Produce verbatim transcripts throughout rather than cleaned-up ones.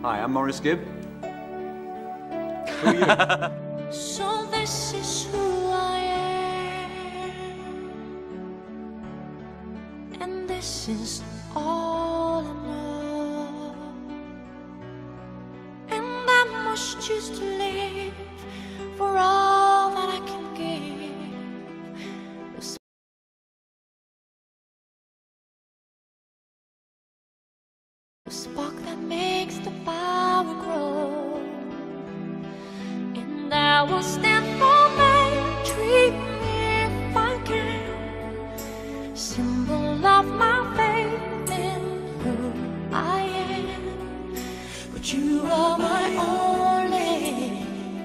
Hi, I'm Maurice Gibb. Who are you? So this is who I am, and this is all I know, and I must choose to live for all that I can give. The spark that makes the fire grow, and I will stand for my dream if I can. Symbol of my faith in who I am. But you are my only,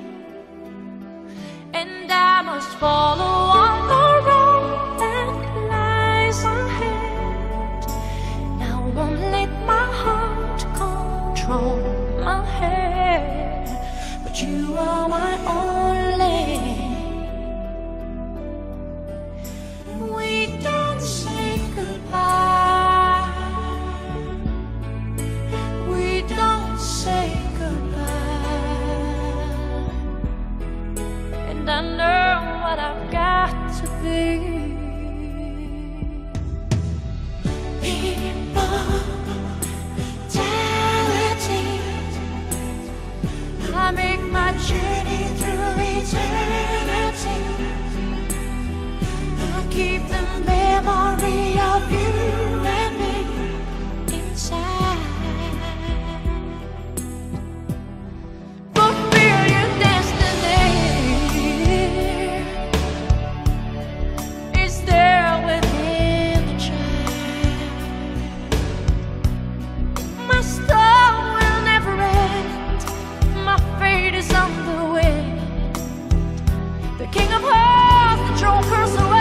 and I must follow on the road that lies ahead. Now won't let my heart control my head. But you are my only. We don't say goodbye. We don't say goodbye. And I know what I've got to be. I make my journey through eternity. I keep the memory of you and me inside. Fulfill your destiny is there within the child. My star will never end. My fate is on the wind. The king of hearts, the troll curse away.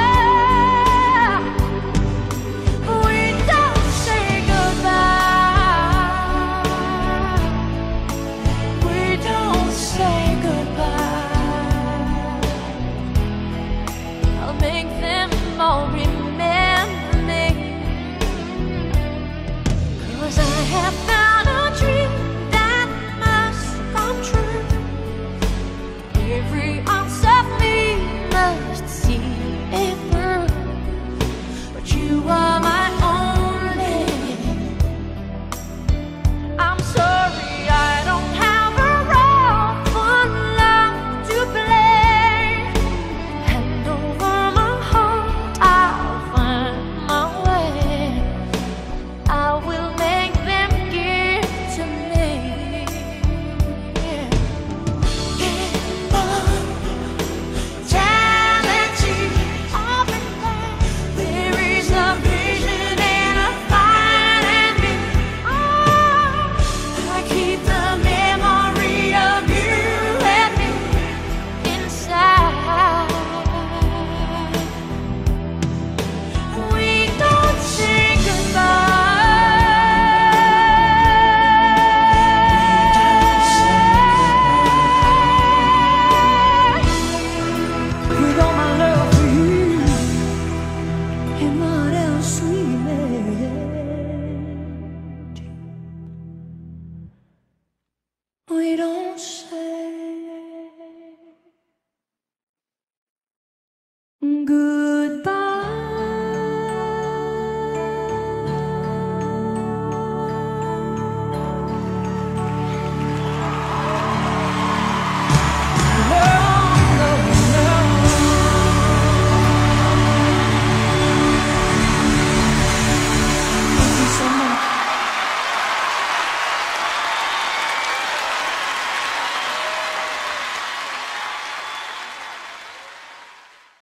We don't say goodbye. We don't say goodbye. I'll make them all remember.